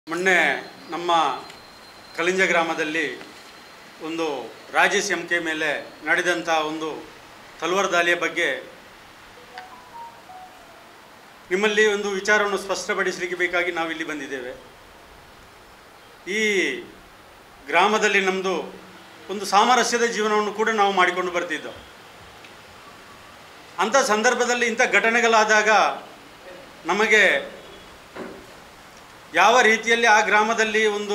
ಮೊನ್ನೆ ನಮ್ಮ ಕಳಿಂಜ ಗ್ರಾಮದಲ್ಲಿ ಒಂದು ರಾಜೇಶ್ ಎಂಕೆ ಮೇಲೆ ನಡೆದಂಥ ಒಂದು ತಲ್ವಾರ್ ದಾಳಿಯ ಬಗ್ಗೆ ನಿಮ್ಮಲ್ಲಿ ಒಂದು ವಿಚಾರವನ್ನು ಸ್ಪಷ್ಟಪಡಿಸಲಿಕ್ಕೆ ಬೇಕಾಗಿ ನಾವು ಇಲ್ಲಿ ಬಂದಿದ್ದೇವೆ. ಈ ಗ್ರಾಮದಲ್ಲಿ ನಮ್ಮದು ಒಂದು ಸಾಮರಸ್ಯದ ಜೀವನವನ್ನು ಕೂಡ ನಾವು ಮಾಡಿಕೊಂಡು ಬರ್ತಿದ್ದೆವು. ಅಂಥ ಸಂದರ್ಭದಲ್ಲಿ ಇಂಥ ಘಟನೆಗಳಾದಾಗ ನಮಗೆ ಯಾವ ರೀತಿಯಲ್ಲಿ ಆ ಗ್ರಾಮದಲ್ಲಿ ಒಂದು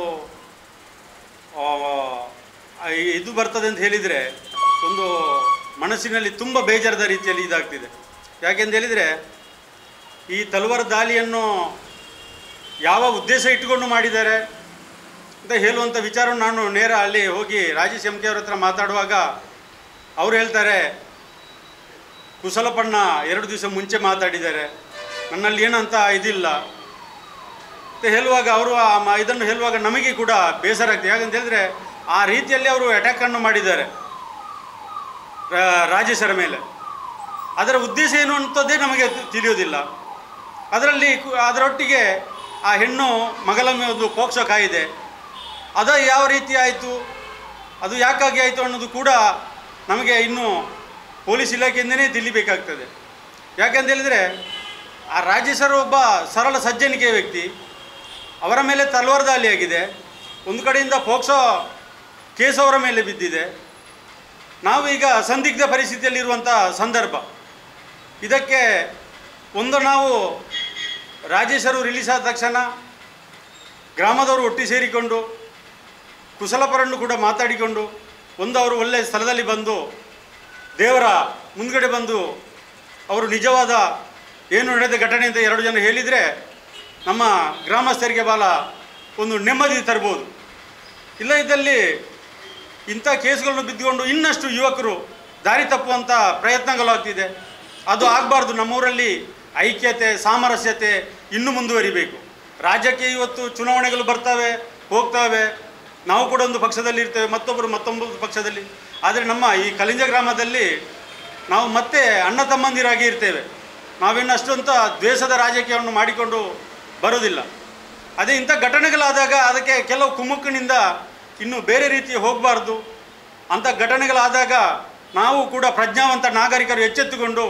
ಇದು ಬರ್ತದೆ ಅಂತ ಹೇಳಿದರೆ ಒಂದು ಮನಸ್ಸಿನಲ್ಲಿ ತುಂಬ ಬೇಜಾರದ ರೀತಿಯಲ್ಲಿ ಇದಾಗ್ತಿದೆ. ಯಾಕೆಂತ ಹೇಳಿದರೆ ಈ ತಲ್ವಾರ್ ದಾಳಿಯನ್ನು ಯಾವ ಉದ್ದೇಶ ಇಟ್ಟುಕೊಂಡು ಮಾಡಿದ್ದಾರೆ ಅಂತ ಹೇಳುವಂಥ ವಿಚಾರವನ್ನು ನಾನು ನೇರ ಅಲ್ಲಿ ಹೋಗಿ ರಾಜೇಶ್ ಎಂಕೆ ಅವ್ರ ಹತ್ರ ಮಾತಾಡುವಾಗ ಅವರು ಹೇಳ್ತಾರೆ, ಕುಶಲಪ್ಪಣ್ಣ 2 ದಿವಸ ಮುಂಚೆ ಮಾತಾಡಿದ್ದಾರೆ, ನನ್ನಲ್ಲಿ ಏನಂತ ಇದಿಲ್ಲ ಅಂತ ಹೇಳುವಾಗ ಅವರು ಇದನ್ನು ಹೇಳುವಾಗ ನಮಗೆ ಕೂಡ ಬೇಸರ ಆಗ್ತದೆ. ಯಾಕಂತ ಹೇಳಿದ್ರೆ ಆ ರೀತಿಯಲ್ಲಿ ಅವರು ಅಟ್ಯಾಕನ್ನು ಮಾಡಿದ್ದಾರೆ ರಾಜೇಶರ ಮೇಲೆ. ಅದರ ಉದ್ದೇಶ ಏನು ಅಂತದ್ದೇ ನಮಗೆ ತಿಳಿಯೋದಿಲ್ಲ. ಅದರೊಟ್ಟಿಗೆ ಆ ಹೆಣ್ಣು ಮಗಳ ಒಂದು ಪೋಕ್ಸೋ ಕಾಯಿದೆ, ಅದು ಯಾವ ರೀತಿ ಆಯಿತು, ಅದು ಯಾಕಾಗಿ ಆಯಿತು ಅನ್ನೋದು ಕೂಡ ನಮಗೆ ಇನ್ನೂ ಪೊಲೀಸ್ ಇಲಾಖೆಯಿಂದನೇ ತಿಳಿಬೇಕಾಗ್ತದೆ. ಯಾಕೆಂತ ಹೇಳಿದರೆ ಆ ರಾಜೇಶರು ಒಬ್ಬ ಸರಳ ಸಜ್ಜನಿಕೆ ವ್ಯಕ್ತಿ, ಅವರ ಮೇಲೆ ತಲ್ವಾರ್ ದಾಳಿಯಾಗಿದೆ, ಒಂದು ಕಡೆಯಿಂದ ಪೋಕ್ಸೋ ಕೇಸ್ ಅವರ ಮೇಲೆ ಬಿದ್ದಿದೆ. ನಾವು ಈಗ ಸಂದಿಗ್ಧ ಪರಿಸ್ಥಿತಿಯಲ್ಲಿರುವಂಥ ಸಂದರ್ಭ. ಇದಕ್ಕೆ ಒಂದು ನಾವು ರಾಜೇಶರು ರಿಲೀಸ್ ಆದ ತಕ್ಷಣ ಗ್ರಾಮದವರು ಒಟ್ಟಿ ಸೇರಿಕೊಂಡು ಕುಶಲಪರನ್ನು ಕೂಡ ಮಾತಾಡಿಕೊಂಡು ಒಂದು ಅವರು ಒಳ್ಳೆಯ ಸ್ಥಳದಲ್ಲಿ ಬಂದು ದೇವರ ಮುಂದ್ಗಡೆ ಬಂದು ಅವರು ನಿಜವಾದ ಏನು ನಡೆದ ಘಟನೆ ಅಂತ 2 ಜನ ಹೇಳಿದರೆ ನಮ್ಮ ಗ್ರಾಮಸ್ಥರಿಗೆ ಭಾಳ ಒಂದು ನೆಮ್ಮದಿ ತರ್ಬೋದು. ಇಲ್ಲ ಇದ್ದಲ್ಲಿ ಇಂಥ ಕೇಸ್ಗಳನ್ನು ಬಿದ್ದುಕೊಂಡು ಇನ್ನಷ್ಟು ಯುವಕರು ದಾರಿ ತಪ್ಪುವಂಥ ಪ್ರಯತ್ನಗಳಾಗ್ತಿದೆ. ಅದು ಆಗಬಾರ್ದು. ನಮ್ಮೂರಲ್ಲಿ ಐಕ್ಯತೆ ಸಾಮರಸ್ಯತೆ ಇನ್ನೂ ಮುಂದುವರಿಬೇಕು. ರಾಜ್ಯಕ್ಕೆ ಇವತ್ತು ಚುನಾವಣೆಗಳು ಬರ್ತವೆ ಹೋಗ್ತವೆ, ನಾವು ಕೂಡ ಒಂದು ಪಕ್ಷದಲ್ಲಿ ಇರ್ತೇವೆ, ಮತ್ತೊಂದು ಪಕ್ಷದಲ್ಲಿ. ಆದರೆ ನಮ್ಮ ಈ ಕಳಿಂಜ ಗ್ರಾಮದಲ್ಲಿ ನಾವು ಮತ್ತೆ ಅಣ್ಣ ತಮ್ಮಂದಿರಾಗಿ ಇರ್ತೇವೆ. ನಾವಿನ್ನು ಅಷ್ಟೊಂಥ ದ್ವೇಷದ ರಾಜಕೀಯವನ್ನು ಮಾಡಿಕೊಂಡು ಬರೋದಿಲ್ಲ. ಅದೇ ಇಂಥ ಘಟನೆಗಳಾದಾಗ ಅದಕ್ಕೆ ಕೆಲವು ಕುಮ್ಮಕ್ಕಿನಿಂದ ಇನ್ನೂ ಬೇರೆ ರೀತಿ ಹೋಗಬಾರ್ದು. ಅಂಥ ಘಟನೆಗಳಾದಾಗ ನಾವು ಕೂಡ ಪ್ರಜ್ಞಾವಂತ ನಾಗರಿಕರು ಎಚ್ಚೆತ್ತುಕೊಂಡು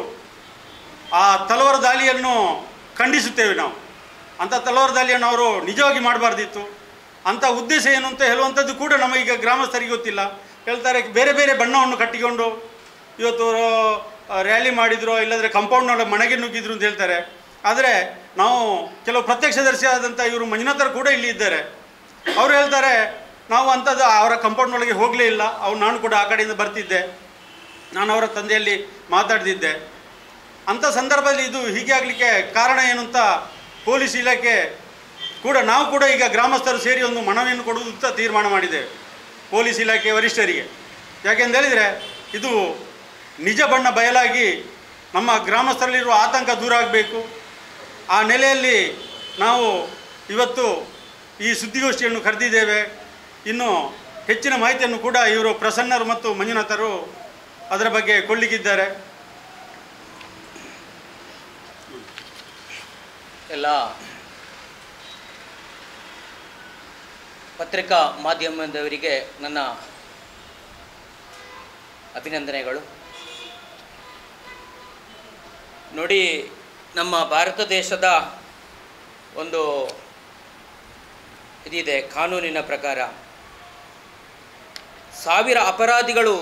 ಆ ತಲ್ವಾರ್ ದಾಳಿಯನ್ನು ಖಂಡಿಸುತ್ತೇವೆ. ನಾವು ಅಂಥ ತಲ್ವಾರ್ ದಾಳಿಯನ್ನು ಅವರು ನಿಜವಾಗಿ ಮಾಡಬಾರ್ದಿತ್ತು. ಅಂಥ ಉದ್ದೇಶ ಏನು ಅಂತ ಹೇಳುವಂಥದ್ದು ಕೂಡ ನಮಗೀಗ ಗ್ರಾಮಸ್ಥರಿಗೆ ಗೊತ್ತಿಲ್ಲ. ಹೇಳ್ತಾರೆ ಬೇರೆ ಬೇರೆ ಬಣ್ಣವನ್ನು ಕಟ್ಟಿಕೊಂಡು ಇವತ್ತು ರ್ಯಾಲಿ ಮಾಡಿದ್ರು, ಇಲ್ಲಂದರೆ ಕಾಂಪೌಂಡ್ನೊಳಗೆ ಮನೆಗೆ ನುಗ್ಗಿದ್ರು ಅಂತ ಹೇಳ್ತಾರೆ. ಆದರೆ ನಾವು ಕೆಲವು ಪ್ರತ್ಯಕ್ಷದರ್ಶಿ ಆದಂಥ ಇವರು ಮಂಜುನಾಥರು ಕೂಡ ಇಲ್ಲಿ ಇದ್ದಾರೆ. ಅವರು ಹೇಳ್ತಾರೆ ನಾವು ಅಂಥದ್ದು ಅವರ ಕಾಂಪೌಂಡ್ನೊಳಗೆ ಹೋಗಲೇ ಇಲ್ಲ, ನಾನು ಕೂಡ ಆ ಕಡೆಯಿಂದ ಬರ್ತಿದ್ದೆ, ನಾನು ಅವರ ತಂದೆಯಲ್ಲಿ ಮಾತಾಡ್ತಿದ್ದೆ. ಅಂಥ ಸಂದರ್ಭದಲ್ಲಿ ಇದು ಹೀಗೆ ಆಗಲಿಕ್ಕೆ ಕಾರಣ ಏನು ಅಂತ ಪೊಲೀಸ್ ಇಲಾಖೆ ಕೂಡ ನಾವು ಕೂಡ ಈಗ ಗ್ರಾಮಸ್ಥರು ಸೇರಿ ಒಂದು ಮನವಿಯನ್ನು ಕೊಡುವುದು ಅಂತ ತೀರ್ಮಾನ ಮಾಡಿದ್ದೇವೆ ಪೊಲೀಸ್ ಇಲಾಖೆ ವರಿಷ್ಠರಿಗೆ. ಯಾಕೆಂತ ಹೇಳಿದರೆ ಇದು ನಿಜ ಬಣ್ಣ ಬಯಲಾಗಿ ನಮ್ಮ ಗ್ರಾಮಸ್ಥರಲ್ಲಿರುವ ಆತಂಕ ದೂರ ಆಗಬೇಕು. ಆ ನೆಲೆಯಲ್ಲಿ ನಾವು ಇವತ್ತು ಈ ಸುದ್ದಿಗೋಷ್ಠಿಯನ್ನು ಕರೆದಿದ್ದೇವೆ. ಇನ್ನು ಹೆಚ್ಚಿನ ಮಾಹಿತಿಯನ್ನು ಕೂಡ ಇವರು ಪ್ರಸನ್ನರು ಮತ್ತು ಮಂಜುನಾಥರು ಅದರ ಬಗ್ಗೆ ಕೊಳ್ಳಿಕ್ಕಿದ್ದಾರೆ. ಎಲ್ಲ ಪತ್ರಿಕಾ ಮಾಧ್ಯಮದವರಿಗೆ ನನ್ನ ಅಭಿನಂದನೆಗಳು. ನೋಡಿ, ನಮ್ಮ ಭಾರತ ದೇಶದ ಒಂದು ಇದಿದೆ, ಕಾನೂನಿನ ಪ್ರಕಾರ 1000 ಅಪರಾಧಿಗಳು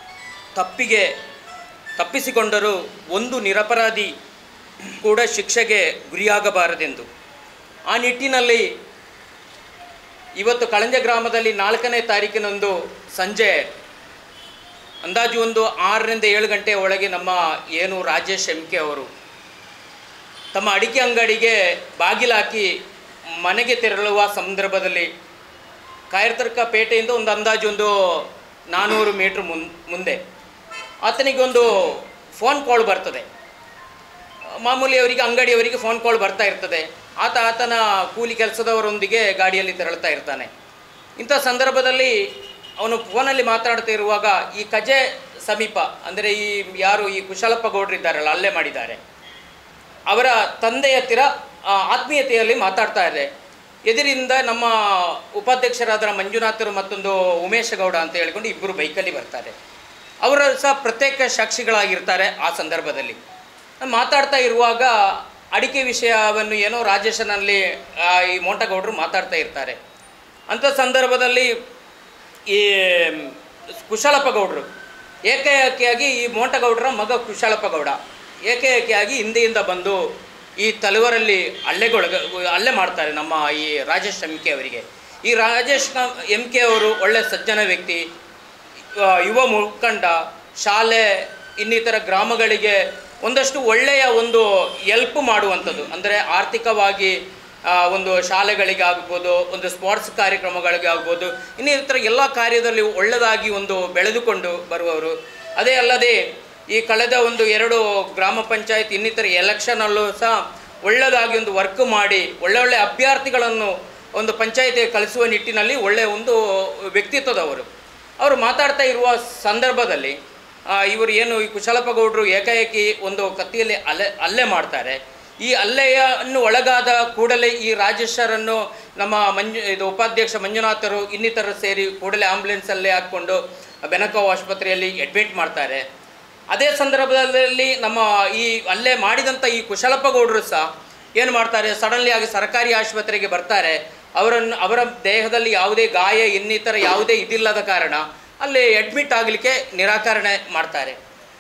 ತಪ್ಪಿಸಿಕೊಂಡರೂ ಒಂದು ನಿರಪರಾಧಿ ಕೂಡ ಶಿಕ್ಷೆಗೆ ಗುರಿಯಾಗಬಾರದೆಂದು. ಆ ನಿಟ್ಟಿನಲ್ಲಿ ಇವತ್ತು ಕಳಿಂಜ ಗ್ರಾಮದಲ್ಲಿ 4ನೇ ತಾರೀಕಿನಂದು ಸಂಜೆ ಅಂದಾಜು ಒಂದು 6ರಿಂದ 7 ಗಂಟೆ ಒಳಗೆ ನಮ್ಮ ಏನು ರಾಜೇಶ್ ಎಂಕೆ ಅವರು ತಮ್ಮ ಅಡಿಕೆ ಅಂಗಡಿಗೆ ಬಾಗಿಲಾಕಿ ಮನೆಗೆ ತೆರಳುವ ಸಂದರ್ಭದಲ್ಲಿ ಕಾಯರ್ತರ್ಕ ಪೇಟೆಯಿಂದ ಒಂದು ಅಂದಾಜು ಒಂದು 400 ಮೀಟ್ರ್ ಮುಂದೆ ಆತನಿಗೆ ಒಂದು ಫೋನ್ ಕಾಲ್ ಬರ್ತದೆ. ಮಾಮೂಲಿ ಅವರಿಗೆ ಅಂಗಡಿಯವರಿಗೆ ಫೋನ್ ಕಾಲ್ ಬರ್ತಾ ಇರ್ತದೆ. ಆತನ ಕೂಲಿ ಕೆಲಸದವರೊಂದಿಗೆ ಗಾಡಿಯಲ್ಲಿ ತೆರಳುತ್ತಾ ಇರ್ತಾನೆ. ಇಂಥ ಸಂದರ್ಭದಲ್ಲಿ ಅವನು ಫೋನಲ್ಲಿ ಮಾತಾಡ್ತಾ ಇರುವಾಗ ಈ ಕಜೆ ಸಮೀಪ, ಅಂದರೆ ಯಾರು ಈ ಕುಶಲಪ್ಪ ಗೌಡ್ರಿದ್ದಾರಲ್ಲ, ಅಲ್ಲೇ ಮಾಡಿದ್ದಾರೆ, ಅವರ ತಂದೆಯ ಹತ್ತಿರ ಆತ್ಮೀಯತೆಯಲ್ಲಿ ಮಾತಾಡ್ತಾ ಇದೆ. ಎದುರಿಂದ ನಮ್ಮ ಉಪಾಧ್ಯಕ್ಷರಾದ ಮಂಜುನಾಥರು ಮತ್ತೊಂದು ಉಮೇಶ ಗೌಡ ಅಂತ ಹೇಳಿಕೊಂಡು ಇಬ್ಬರು ಬೈಕಲ್ಲಿ ಬರ್ತಾರೆ. ಅವರು ಸಹ ಪ್ರತ್ಯೇಕ ಸಾಕ್ಷಿಗಳಾಗಿರ್ತಾರೆ. ಆ ಸಂದರ್ಭದಲ್ಲಿ ಮಾತಾಡ್ತಾ ಇರುವಾಗ ಅಡಿಕೆ ವಿಷಯವನ್ನು ಏನೋ ರಾಜೇಶನಲ್ಲಿ ಈ ಮೋಂಟಗೌಡರು ಮಾತಾಡ್ತಾ ಇರ್ತಾರೆ. ಅಂಥ ಸಂದರ್ಭದಲ್ಲಿ ಈ ಕುಶಲಪ್ಪ ಗೌಡರು ಏಕಾಏಕಿಯಾಗಿ, ಈ ಮೋಂಟಗೌಡರ ಮಗ ಕುಶಲಪ್ಪ ಗೌಡ ಏಕಾಏಕಿಯಾಗಿ ಹಿಂದೆಯಿಂದ ಬಂದು ಈ ತಲವರಲ್ಲಿ ಹಲ್ಲೆ ಮಾಡ್ತಾರೆ ನಮ್ಮ ಈ ರಾಜೇಶ್ ಎಂ ಕೆ ಅವರಿಗೆ. ಈ ರಾಜೇಶ್ ಎಂ ಕೆ ಅವರು ಒಳ್ಳೆ ಸಜ್ಜನ ವ್ಯಕ್ತಿ, ಯುವ ಮುಖಂಡ, ಶಾಲೆ ಇನ್ನಿತರ ಗ್ರಾಮಗಳಿಗೆ ಒಂದಷ್ಟು ಒಳ್ಳೆಯ ಒಂದು ಎಲ್ಪ್ ಮಾಡುವಂಥದ್ದು, ಅಂದರೆ ಆರ್ಥಿಕವಾಗಿ ಒಂದು ಶಾಲೆಗಳಿಗೆ ಆಗ್ಬೋದು, ಒಂದು ಸ್ಪೋರ್ಟ್ಸ್ ಕಾರ್ಯಕ್ರಮಗಳಿಗೆ ಆಗ್ಬೋದು, ಇನ್ನಿತರ ಎಲ್ಲ ಕಾರ್ಯದಲ್ಲಿ ಒಳ್ಳೆಯದಾಗಿ ಒಂದು ಬೆಳೆದುಕೊಂಡು ಬರುವವರು. ಅದೇ ಅಲ್ಲದೆ ಈ ಕಳೆದ ಒಂದು 2 ಗ್ರಾಮ ಪಂಚಾಯತ್ ಇನ್ನಿತರ ಎಲೆಕ್ಷನಲ್ಲೂ ಸಹ ಒಳ್ಳೆಯದಾಗಿ ಒಂದು ವರ್ಕ್ ಮಾಡಿ ಒಳ್ಳೆ ಅಭ್ಯರ್ಥಿಗಳನ್ನು ಒಂದು ಪಂಚಾಯತಿಗೆ ಕಳಿಸುವ ನಿಟ್ಟಿನಲ್ಲಿ ಒಳ್ಳೆಯ ಒಂದು ವ್ಯಕ್ತಿತ್ವದವರು. ಅವರು ಮಾತಾಡ್ತಾ ಇರುವ ಸಂದರ್ಭದಲ್ಲಿ ಇವರು ಏನು ಈ ಕುಶಲಪ್ಪ ಗೌಡರು ಏಕಾಏಕಿ ಒಂದು ಕತ್ತಿಯಲ್ಲಿ ಹಲ್ಲೆ ಮಾಡ್ತಾರೆ. ಈ ಹಲ್ಲೆಯನ್ನು ಒಳಗಾದ ಕೂಡಲೇ ಈ ರಾಜೇಶರನ್ನು ನಮ್ಮ ಉಪಾಧ್ಯಕ್ಷ ಮಂಜುನಾಥರು ಇನ್ನಿತರ ಸೇರಿ ಕೂಡಲೇ ಆಂಬ್ಯುಲೆನ್ಸಲ್ಲೇ ಹಾಕ್ಕೊಂಡು ಬೆನಕಾವ್ ಆಸ್ಪತ್ರೆಯಲ್ಲಿ ಅಡ್ಮಿಟ್ ಮಾಡ್ತಾರೆ. ಅದೇ ಸಂದರ್ಭದಲ್ಲಿ ನಮ್ಮ ಈ ಹಲ್ಲೆ ಮಾಡಿದಂಥ ಈ ಕುಶಲಪ್ಪ ಗೌಡರು ಸಹ ಏನು ಮಾಡ್ತಾರೆ, ಸಡನ್ಲಿ ಆಗಿ ಸರ್ಕಾರಿ ಆಸ್ಪತ್ರೆಗೆ ಬರ್ತಾರೆ. ಅವರ ದೇಹದಲ್ಲಿ ಯಾವುದೇ ಗಾಯ ಇನ್ನಿತರ ಯಾವುದೇ ಇದಿಲ್ಲದ ಕಾರಣ ಅಲ್ಲಿ ಅಡ್ಮಿಟ್ ಆಗಲಿಕ್ಕೆ ನಿರಾಕರಣೆ ಮಾಡ್ತಾರೆ.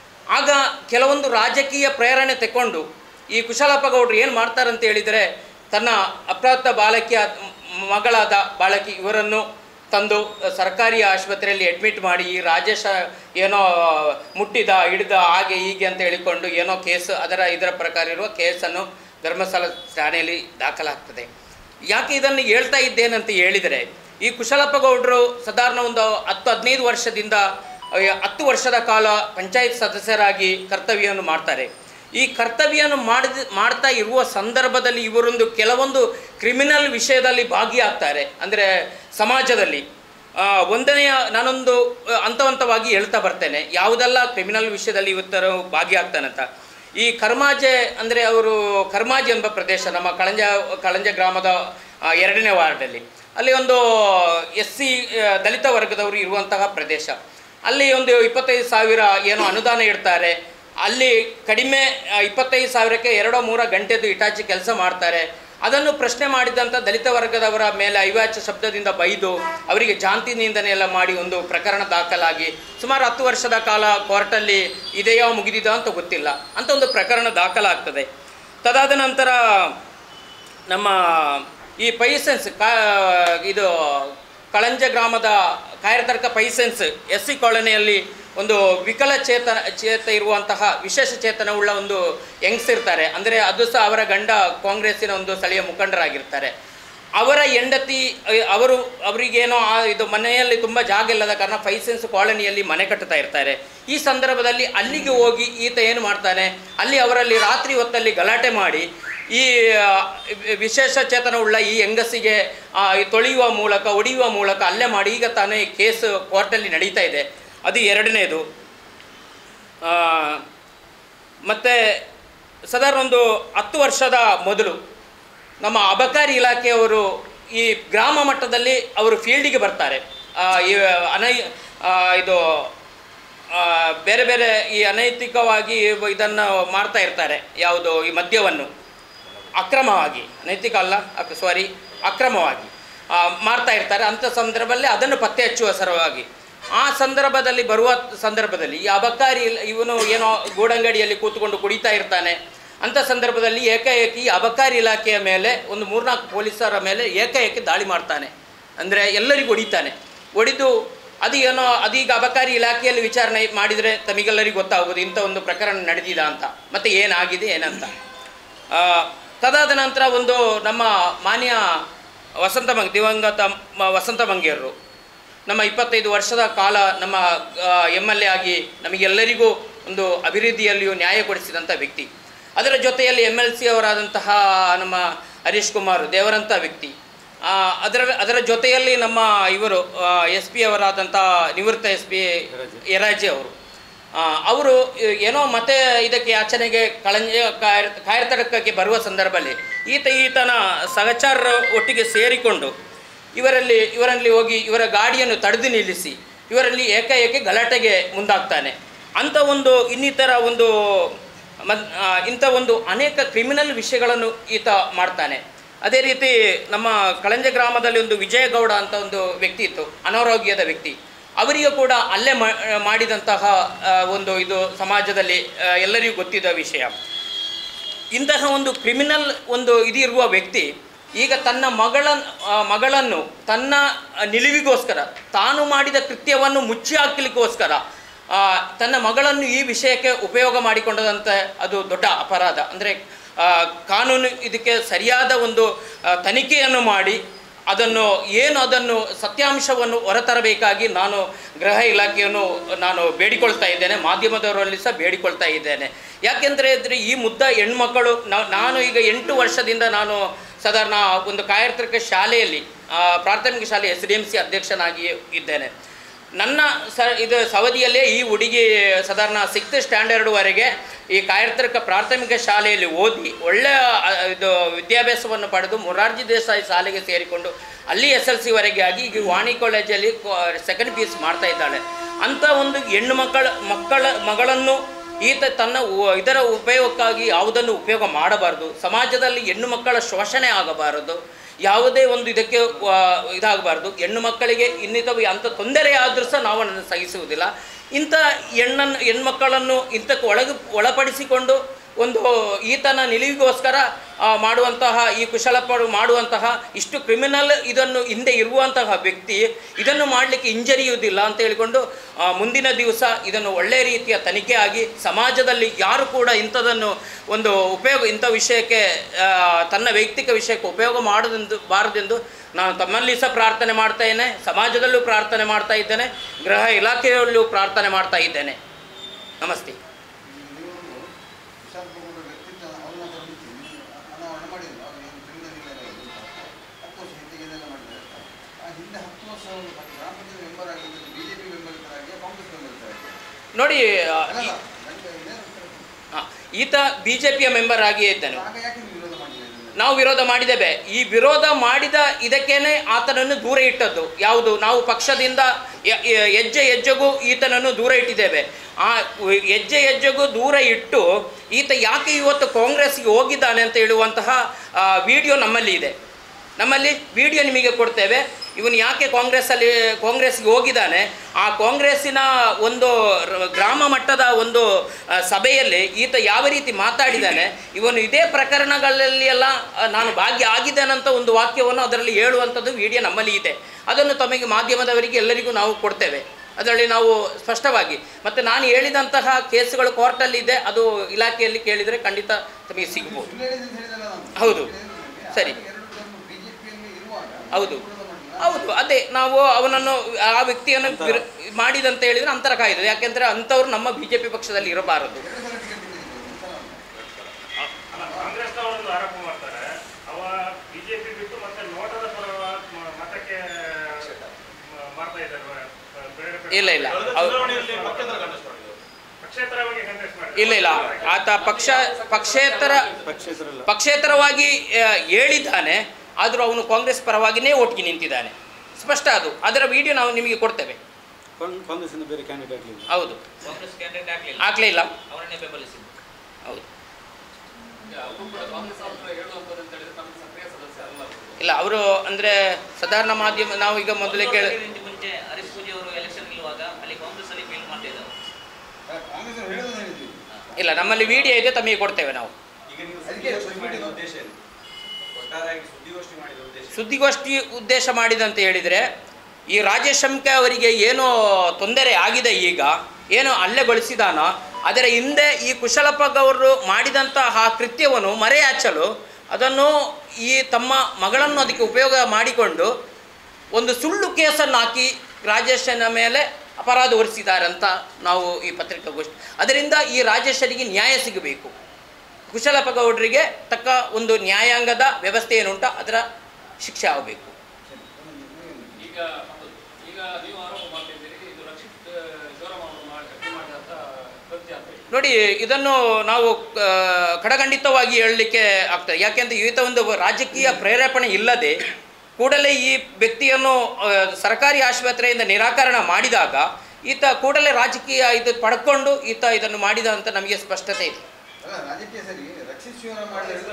ಆಗ ಕೆಲವೊಂದು ರಾಜಕೀಯ ಪ್ರೇರಣೆ ತಗೊಂಡು ಈ ಕುಶಲಪ್ಪ ಗೌಡರು ಏನು ಮಾಡ್ತಾರೆ ಅಂತ ಹೇಳಿದರೆ, ತನ್ನ ಅಪ್ರಾಪ್ತ ಬಾಲಕಿಯ ಮಗಳಾದ ಬಾಲಕಿ ಇವರನ್ನು ತಂದು ಸರ್ಕಾರಿ ಆಸ್ಪತ್ರೆಯಲ್ಲಿ ಅಡ್ಮಿಟ್ ಮಾಡಿ ಈ ರಾಜೇಶ ಏನೋ ಮುಟ್ಟಿದ ಹಿಡಿದ ಹಾಗೆ ಹೀಗೆ ಅಂತ ಹೇಳಿಕೊಂಡು ಏನೋ ಕೇಸ್ ಇದರ ಪ್ರಕಾರ ಇರುವ ಕೇಸನ್ನು ಧರ್ಮಸ್ಥಳ ಠಾಣೆಯಲ್ಲಿ ದಾಖಲಾಗ್ತದೆ. ಯಾಕೆ ಇದನ್ನು ಹೇಳ್ತಾ ಇದ್ದೇನಂತ ಹೇಳಿದರೆ, ಈ ಕುಶಲಪ್ಪ ಗೌಡರು ಸಾಧಾರಣ ಒಂದು 10-15 ವರ್ಷದಿಂದ 10 ವರ್ಷದ ಕಾಲ ಪಂಚಾಯತ್ ಸದಸ್ಯರಾಗಿ ಕರ್ತವ್ಯವನ್ನು ಮಾಡ್ತಾರೆ. ಈ ಕರ್ತವ್ಯವನ್ನು ಮಾಡ್ತಾ ಇರುವ ಸಂದರ್ಭದಲ್ಲಿ ಇವರೊಂದು ಕೆಲವೊಂದು ಕ್ರಿಮಿನಲ್ ವಿಷಯದಲ್ಲಿ ಭಾಗಿಯಾಗ್ತಾರೆ. ಅಂದರೆ ಸಮಾಜದಲ್ಲಿ ಒಂದನೆಯ ನಾನೊಂದು ಹಂತವಾಗಿ ಹೇಳ್ತಾ ಬರ್ತೇನೆ, ಯಾವುದೆಲ್ಲ ಕ್ರಿಮಿನಲ್ ವಿಷಯದಲ್ಲಿ ಇವತ್ತರು ಭಾಗಿಯಾಗ್ತಾನಂತ. ಈ ಕರ್ಮಾಜೆ ಅಂದರೆ ಅವರು ಕರ್ಮಾಜೆ ಎಂಬ ಪ್ರದೇಶ ನಮ್ಮ ಕಳಂಜ ಗ್ರಾಮದ 2ನೇ ವಾರ್ಡಲ್ಲಿ, ಅಲ್ಲಿ ಒಂದು SC ದಲಿತ ವರ್ಗದವರು ಇರುವಂತಹ ಪ್ರದೇಶ. ಅಲ್ಲಿ ಒಂದು 25,000 ಏನೋ ಅನುದಾನ ಇಡ್ತಾರೆ. ಅಲ್ಲಿ ಕಡಿಮೆ 25,000ಕ್ಕೆ 2-3 ಗಂಟೆದು ಇಟಾಚಿ ಕೆಲಸ ಮಾಡ್ತಾರೆ. ಅದನ್ನು ಪ್ರಶ್ನೆ ಮಾಡಿದಂಥ ದಲಿತ ವರ್ಗದವರ ಮೇಲೆ ಅವಾಚ್ಯ ಶಬ್ದದಿಂದ ಬೈದು ಅವರಿಗೆ ಜಾತಿ ನಿಂದನೆ ಎಲ್ಲ ಮಾಡಿ ಒಂದು ಪ್ರಕರಣ ದಾಖಲಾಗಿ ಸುಮಾರು 10 ವರ್ಷದ ಕಾಲ ಕೋರ್ಟಲ್ಲಿ ಇದೆಯೋ ಮುಗಿದಿದೋ ಅಂತ ಗೊತ್ತಿಲ್ಲ ಅಂತ ಒಂದು ಪ್ರಕರಣ ದಾಖಲಾಗ್ತದೆ. ತದಾದ ನಂತರ ನಮ್ಮ ಈ ಪೈಸೆನ್ಸ್ ಇದು ಕಳಂಜ ಗ್ರಾಮದ ಕಾಯರ್ತರ್ಕ ಪೈಸೆನ್ಸ್ SC ಕಾಲೋನಿಯಲ್ಲಿ ಒಂದು ಚೇತ ಇರುವಂತಹ ವಿಶೇಷ ಚೇತನವುಳ್ಳ ಒಂದು ಯಂಗ್ಸ್ ಇರ್ತಾರೆ. ಅಂದರೆ ಅದು ಸಹ ಅವರ ಗಂಡ ಕಾಂಗ್ರೆಸ್ಸಿನ ಒಂದು ಸ್ಥಳೀಯ ಮುಖಂಡರಾಗಿರ್ತಾರೆ. ಅವರ ಹೆಂಡತಿ ಅವರಿಗೇನೋ ಇದು ಮನೆಯಲ್ಲಿ ತುಂಬ ಜಾಗ ಇಲ್ಲದ ಕಾರಣ ಪೈಸೆನ್ಸ್ ಕಾಲೋನಿಯಲ್ಲಿ ಮನೆ ಕಟ್ಟುತ್ತಾ ಇರ್ತಾರೆ. ಈ ಸಂದರ್ಭದಲ್ಲಿ ಅಲ್ಲಿಗೆ ಹೋಗಿ ಈತ ಏನು ಮಾಡ್ತಾನೆ, ಅಲ್ಲಿ ಅವರಲ್ಲಿ ರಾತ್ರಿ ಹೊತ್ತಲ್ಲಿ ಗಲಾಟೆ ಮಾಡಿ ಈ ವಿಶೇಷ ಚೇತನವುಳ್ಳ ಈ ಹೆಂಗಸಿಗೆ ತೊಳೆಯುವ ಮೂಲಕ ಹೊಡೆಯುವ ಮೂಲಕ ಹಲ್ಲೆ ಮಾಡಿ ಈಗ ತಾನೇ ಕೇಸ್ ಕೋರ್ಟಲ್ಲಿ ನಡೀತಾ ಇದೆ. ಅದು 2ನೇದು. ಮತ್ತು ಸಾಧಾರಣ ಒಂದು 10 ವರ್ಷದ ಮೊದಲು ನಮ್ಮ ಅಬಕಾರಿ ಇಲಾಖೆಯವರು ಈ ಗ್ರಾಮ ಮಟ್ಟದಲ್ಲಿ ಅವರು ಫೀಲ್ಡಿಗೆ ಬರ್ತಾರೆ. ಇದು ಬೇರೆ ಬೇರೆ ಈ ಅನೈತಿಕವಾಗಿ ಇದನ್ನು ಮಾಡ್ತಾ ಇರ್ತಾರೆ. ಯಾವುದು ಈ ಮದ್ಯವನ್ನು ಅಕ್ರಮವಾಗಿ, ನೈತಿಕ ಅಲ್ಲ ಅಕ್ರಮವಾಗಿ ಮಾಡ್ತಾ ಇರ್ತಾರೆ. ಅಂಥ ಸಂದರ್ಭದಲ್ಲಿ ಅದನ್ನು ಪತ್ತೆ ಹಚ್ಚುವ ಸಲುವಾಗಿ ಆ ಸಂದರ್ಭದಲ್ಲಿ ಬರುವ ಸಂದರ್ಭದಲ್ಲಿ ಈ ಅಬಕಾರಿ ಇವನು ಏನೋ ಗೂಡಂಗಡಿಯಲ್ಲಿ ಕೂತ್ಕೊಂಡು ಕುಡಿತಾ ಇರ್ತಾನೆ. ಅಂಥ ಸಂದರ್ಭದಲ್ಲಿ ಏಕಾಏಕಿ ಅಬಕಾರಿ ಇಲಾಖೆಯ ಮೇಲೆ ಒಂದು 3-4 ಪೊಲೀಸರ ಮೇಲೆ ಏಕಾಏಕಿ ದಾಳಿ ಮಾಡ್ತಾನೆ. ಅಂದರೆ ಎಲ್ಲರಿಗೂ ಹೊಡಿದು ಅದು ಏನೋ ಅದೀಗ ಅಬಕಾರಿ ಇಲಾಖೆಯಲ್ಲಿ ವಿಚಾರಣೆ ಮಾಡಿದರೆ ತಮಗೆಲ್ಲರಿಗೂ ಗೊತ್ತಾಗ್ಬೋದು ಇಂಥ ಒಂದು ಪ್ರಕರಣ ನಡೆದಿದ ಅಂತ, ಮತ್ತು ಏನಾಗಿದೆ ಏನಂತ. ತದಾದ ನಂತರ ಒಂದು ನಮ್ಮ ಮಾನ್ಯ ದಿವಂಗತ ವಸಂತ ಮಂಗೇರರು ನಮ್ಮ 25 ವರ್ಷದ ಕಾಲ ನಮ್ಮ MLA ಆಗಿ ನಮಗೆಲ್ಲರಿಗೂ ಒಂದು ಅಭಿವೃದ್ಧಿಯಲ್ಲಿಯೂ ನ್ಯಾಯ ಕೊಡಿಸಿದಂಥ ವ್ಯಕ್ತಿ. ಅದರ ಜೊತೆಯಲ್ಲಿ MLC ಅವರಾದಂತಹ ನಮ್ಮ ಹರೀಶ್ ಕುಮಾರ್ ದೇವರಂಥ ವ್ಯಕ್ತಿ. ಅದರ ಜೊತೆಯಲ್ಲಿ ನಮ್ಮ ಇವರು SP ಅವರಾದಂಥ ನಿವೃತ್ತ SP ಯರಾಜೆ ಅವರು ಏನೋ ಮತ್ತೆ ಇದಕ್ಕೆ ಯಾಚನೆಗೆ ಕಾಯರ್ತಡಕಕ್ಕೆ ಬರುವ ಸಂದರ್ಭದಲ್ಲಿ ಈತನ ಸಹಚರರ ಒಟ್ಟಿಗೆ ಸೇರಿಕೊಂಡು ಇವರಲ್ಲಿ ಹೋಗಿ ಇವರ ಗಾಡಿಯನ್ನು ತಡೆದು ನಿಲ್ಲಿಸಿ ಇವರಲ್ಲಿ ಏಕಾಏಕಿ ಗಲಾಟೆಗೆ ಮುಂದಾಗ್ತಾನೆ. ಅಂಥ ಒಂದು ಇನ್ನಿತರ ಇಂಥ ಒಂದು ಅನೇಕ ಕ್ರಿಮಿನಲ್ ವಿಷಯಗಳನ್ನು ಈತ ಮಾಡ್ತಾನೆ. ಅದೇ ರೀತಿ ನಮ್ಮ ಕಳಂಜ ಗ್ರಾಮದಲ್ಲಿ ಒಂದು ವಿಜಯಗೌಡ ಅಂತ ಒಂದು ವ್ಯಕ್ತಿ ಇತ್ತು, ಅನಾರೋಗ್ಯದ ವ್ಯಕ್ತಿ. ಅವರಿಗೂ ಕೂಡ ಅಲ್ಲೇ ಮಾಡಿದಂತಹ ಇದು ಸಮಾಜದಲ್ಲಿ ಎಲ್ಲರಿಗೂ ಗೊತ್ತಿದ್ದ ವಿಷಯ. ಇಂತಹ ಒಂದು ಕ್ರಿಮಿನಲ್ ಇದಿರುವ ವ್ಯಕ್ತಿ ಈಗ ತನ್ನ ಮಗಳನ್ನು ತನ್ನ ನಿಲುವಿಗೋಸ್ಕರ ತಾನು ಮಾಡಿದ ಕೃತ್ಯವನ್ನು ಮುಚ್ಚಿ ಹಾಕಲಿಕ್ಕೋಸ್ಕರ ತನ್ನ ಮಗಳನ್ನು ಈ ವಿಷಯಕ್ಕೆ ಉಪಯೋಗ ಮಾಡಿಕೊಂಡದಂತೆ ಅದು ದೊಡ್ಡ ಅಪರಾಧ. ಅಂದರೆ ಕಾನೂನು ಇದಕ್ಕೆ ಸರಿಯಾದ ತನಿಖೆಯನ್ನು ಮಾಡಿ ಅದನ್ನು ಸತ್ಯಾಂಶವನ್ನು ಹೊರತರಬೇಕಾಗಿ ನಾನು ಗೃಹ ಇಲಾಖೆಯನ್ನು ಬೇಡಿಕೊಳ್ತಾ ಇದ್ದೇನೆ, ಮಾಧ್ಯಮದವರಲ್ಲಿ ಸಹ ಬೇಡಿಕೊಳ್ತಾ ಇದ್ದೇನೆ. ಯಾಕೆಂದರೆ ಈ ಮುದ್ದ ಹೆಣ್ಮಕ್ಕಳು ನಾನು ಈಗ 8 ವರ್ಷದಿಂದ ನಾನು ಸಾಧಾರಣ ಒಂದು ಕಾಯತ್ರಿಕ ಶಾಲೆಯಲ್ಲಿ ಪ್ರಾಥಮಿಕ ಶಾಲೆ SDMC ಅಧ್ಯಕ್ಷನಾಗಿ ಇದ್ದೇನೆ. ನನ್ನ ಸವಧಿಯಲ್ಲೇ ಈ ಹುಡುಗಿ ಸಾಧಾರಣ 6th ಸ್ಟ್ಯಾಂಡರ್ಡ್ವರೆಗೆ ಈ ಕಾಯತ್ರಿಕ ಪ್ರಾಥಮಿಕ ಶಾಲೆಯಲ್ಲಿ ಓದಿ ಒಳ್ಳೆಯ ವಿದ್ಯಾಭ್ಯಾಸವನ್ನು ಪಡೆದು ಮೊರಾರ್ಜಿ ದೇಸಾಯಿ ಶಾಲೆಗೆ ಸೇರಿಕೊಂಡು ಅಲ್ಲಿ SLC ವರೆಗೆ ಆಗಿ ಈಗ ವಾಣಿ ಕಾಲೇಜಲ್ಲಿ 2nd PUC ಮಾಡ್ತಾ ಇದ್ದಾಳೆ. ಅಂಥ ಒಂದು ಹೆಣ್ಣು ಮಗಳನ್ನು ಈತ ತನ್ನ ಇದರ ಉಪಯೋಗಕ್ಕಾಗಿ ಯಾವುದನ್ನು ಉಪಯೋಗ ಮಾಡಬಾರ್ದು. ಸಮಾಜದಲ್ಲಿ ಹೆಣ್ಣು ಮಕ್ಕಳ ಶೋಷಣೆ ಆಗಬಾರದು, ಯಾವುದೇ ಇದಕ್ಕೆ ಇದಾಗಬಾರ್ದು. ಹೆಣ್ಣು ಮಕ್ಕಳಿಗೆ ಇನ್ನಿತವು ಅಂಥ ತೊಂದರೆ ಆದರೂ ಸಹ ನಾವು ಅದನ್ನು ಸಹಿಸುವುದಿಲ್ಲ. ಇಂಥ ಹೆಣ್ಮಕ್ಕಳನ್ನು ಇಂಥಕ್ಕೆ ಒಳಪಡಿಸಿಕೊಂಡು ಈತನ ನಿಲುವಿಗೋಸ್ಕರ ಮಾಡುವಂತಹ ಈ ಕುಶಲಪರು ಮಾಡುವಂತಹ ಇಷ್ಟು ಕ್ರಿಮಿನಲ್ ಇದನ್ನು ಹಿಂದೆ ಇರುವಂತಹ ವ್ಯಕ್ತಿ ಇದನ್ನು ಮಾಡಲಿಕ್ಕೆ ಹಿಂಜರಿಯುವುದಿಲ್ಲ ಅಂತ ಹೇಳಿಕೊಂಡು ಮುಂದಿನ ದಿವಸ ಇದನ್ನು ಒಳ್ಳೆಯ ರೀತಿಯ ತನಿಖೆ ಆಗಿ ಸಮಾಜದಲ್ಲಿ ಯಾರು ಕೂಡ ಇಂಥದನ್ನು ಇಂಥ ವಿಷಯಕ್ಕೆ ತನ್ನ ವೈಯಕ್ತಿಕ ವಿಷಯಕ್ಕೆ ಉಪಯೋಗ ಬಾರದೆಂದು ನಾನು ತಮ್ಮಲ್ಲಿ ಸಹ ಪ್ರಾರ್ಥನೆ ಮಾಡ್ತಾ ಇದ್ದೇನೆ, ಸಮಾಜದಲ್ಲೂ ಪ್ರಾರ್ಥನೆ ಮಾಡ್ತಾ ಇದ್ದೇನೆ, ಗೃಹ ಇಲಾಖೆಯಲ್ಲೂ ಪ್ರಾರ್ಥನೆ ಮಾಡ್ತಾ ಇದ್ದೇನೆ. ನಮಸ್ತೆ. ನೋಡಿ, ಈತ BJPಯ ಮೆಂಬರ್ ಆಗಿಯೇ ಇದ್ದಾನೆ. ನಾವು ವಿರೋಧ ಮಾಡಿದ್ದೇವೆ. ಈ ವಿರೋಧ ಮಾಡಿದ ಇದಕ್ಕೇನೆ ಆತನನ್ನು ದೂರ ಇಟ್ಟದ್ದು ಯಾವುದು? ನಾವು ಪಕ್ಷದಿಂದ ಹೆಜ್ಜೆಗೂ ಈತನನ್ನು ದೂರ ಇಟ್ಟಿದ್ದೇವೆ. ಆ ಹೆಜ್ಜೆಗೂ ದೂರ ಇಟ್ಟು ಈತ ಯಾಕೆ ಇವತ್ತು ಕಾಂಗ್ರೆಸ್ಗೆ ಹೋಗಿದ್ದಾನೆ ಅಂತ ಹೇಳುವಂತಹ ವಿಡಿಯೋ ನಮ್ಮಲ್ಲಿ ಇದೆ. ನಮ್ಮಲ್ಲಿ ವಿಡಿಯೋ ನಿಮಗೆ ಕೊಡ್ತೇವೆ. ಇವನು ಯಾಕೆ ಕಾಂಗ್ರೆಸ್ಗೆ ಹೋಗಿದ್ದಾನೆ, ಆ ಕಾಂಗ್ರೆಸ್ಸಿನ ಗ್ರಾಮ ಮಟ್ಟದ ಸಭೆಯಲ್ಲಿ ಈತ ಯಾವ ರೀತಿ ಮಾತಾಡಿದ್ದಾನೆ, ಇವನು ಇದೇ ಪ್ರಕರಣಗಳಲ್ಲಿ ಎಲ್ಲ ನಾನು ಭಾಗಿಯಾಗಿದ್ದೇನಂತ ವಾಕ್ಯವನ್ನು ಅದರಲ್ಲಿ ಹೇಳುವಂಥದ್ದು ವಿಡಿಯೋ ನಮ್ಮಲ್ಲಿ ಇದೆ. ಅದನ್ನು ತಮಗೆ ಮಾಧ್ಯಮದವರಿಗೆ ಎಲ್ಲರಿಗೂ ನಾವು ಕೊಡ್ತೇವೆ. ಅದರಲ್ಲಿ ನಾವು ಸ್ಪಷ್ಟವಾಗಿ ಮತ್ತು ನಾನು ಹೇಳಿದಂತಹ ಕೇಸುಗಳು ಕೋರ್ಟಲ್ಲಿದೆ, ಅದು ಇಲಾಖೆಯಲ್ಲಿ ಕೇಳಿದರೆ ಖಂಡಿತ ತಮಗೆ ಸಿಗ್ಬೋದು. ಹೌದು, ಸರಿ, ಹೌದು, ಅದೇ ನಾವು ಅವನನ್ನು ಆ ವ್ಯಕ್ತಿಯನ್ನು ಮಾಡಿದಂತ ಹೇಳಿದರೆ ಅಂತರ ಕಾಯ್ದೆ. ಯಾಕೆಂದರೆ ಅಂಥವ್ರು ನಮ್ಮ BJP ಪಕ್ಷದಲ್ಲಿ ಇರಬಾರದು. ಇಲ್ಲ ಆತ ಪಕ್ಷೇತರವಾಗಿ ಹೇಳಿದ್ದಾನೆ. ಆದರೂ ಅವನು ಕಾಂಗ್ರೆಸ್ ಪರವಾಗಿಯೇ ಓಟ್ಗೆ ನಿಂತಿದ್ದಾನೆ, ಸ್ಪಷ್ಟ. ಅದು ಅದರ ವಿಡಿಯೋ ನಾವು ನಿಮಗೆ ಕೊಡ್ತೇವೆ. ಹೌದು, ಆಗಲೇ ಇಲ್ಲ. ಹೌದು, ಇಲ್ಲ, ಅವರು ಅಂದರೆ ಸಾಧಾರಣ ಮಾಧ್ಯಮ ನಾವು ಈಗ ಮೊದಲೇ ಇಲ್ಲ, ನಮ್ಮಲ್ಲಿ ವಿಡಿಯೋ ಇದೆ, ತಮಗೆ ಕೊಡ್ತೇವೆ ನಾವು. ಸುದ್ದಿಗೋಷ್ಠಿ ಉದ್ದೇಶ ಮಾಡಿದಂತ ಹೇಳಿದರೆ ಈ ರಾಜೇಶ್ ಶಂಕೆ ಅವರಿಗೆ ಏನೋ ತೊಂದರೆ ಆಗಿದೆ, ಈಗ ಏನೋ ಹಲ್ಲೆಗೊಳಿಸಿದಾನೋ, ಅದರ ಹಿಂದೆ ಈ ಕುಶಲಪ್ಪಗವರು ಮಾಡಿದಂತಹ ಕೃತ್ಯವನ್ನು ಮರೆಯಾಚಲು ಅದನ್ನು ಈ ತಮ್ಮ ಮಗಳನ್ನು ಅದಕ್ಕೆ ಉಪಯೋಗ ಮಾಡಿಕೊಂಡು ಸುಳ್ಳು ಕೇಸನ್ನು ಹಾಕಿ ರಾಜೇಶನ ಮೇಲೆ ಅಪರಾಧ ಹೊರಿಸಿದ್ದಾರೆ ಅಂತ ನಾವು ಈ ಪತ್ರಿಕಾಗೋಷ್ಠಿ. ಅದರಿಂದ ಈ ರಾಜೇಶರಿಗೆ ನ್ಯಾಯ ಸಿಗಬೇಕು. ಕುಶಲಪ್ಪಗೌಡರಿಗೆ ತಕ್ಕ ನ್ಯಾಯಾಂಗದ ವ್ಯವಸ್ಥೆ ಏನುಂಟ ಅದರ ಶಿಕ್ಷೆ ಆಗಬೇಕು. ಈಗ ನೀವು ಆರೋಪ ಮಾಡ್ತಿದ್ದೀರಿ, ಇದು ರಕ್ಷಿತ್ ಜೋರಮ್ಮ ಮಾಡಿದಂಥ ಕೃತ್ಯ ಅಂತ. ನೋಡಿ, ಇದನ್ನು ನಾವು ಕಡಖಂಡಿತವಾಗಿ ಹೇಳಲಿಕ್ಕೆ ಆಗ್ತದೆ. ಯಾಕೆಂದರೆ ಈತ ಒಂದು ರಾಜಕೀಯ ಪ್ರೇರೇಪಣೆ ಇಲ್ಲದೆ ಕೂಡಲೇ ಈ ವ್ಯಕ್ತಿಯನ್ನು ಸರ್ಕಾರಿ ಆಸ್ಪತ್ರೆಯಿಂದ ನಿರಾಕರಣೆ ಮಾಡಿದಾಗ ಈತ ಕೂಡಲೇ ರಾಜಕೀಯ ಇದು ಪಡ್ಕೊಂಡು ಈತ ಇದನ್ನು ಮಾಡಿದ ಅಂತ ನಮಗೆ ಸ್ಪಷ್ಟತೆ ಇದೆ. ರಾಜಕೀಯ ಸರಿ ರಕ್ಷಿತ್ ಶಿವರಾಮ್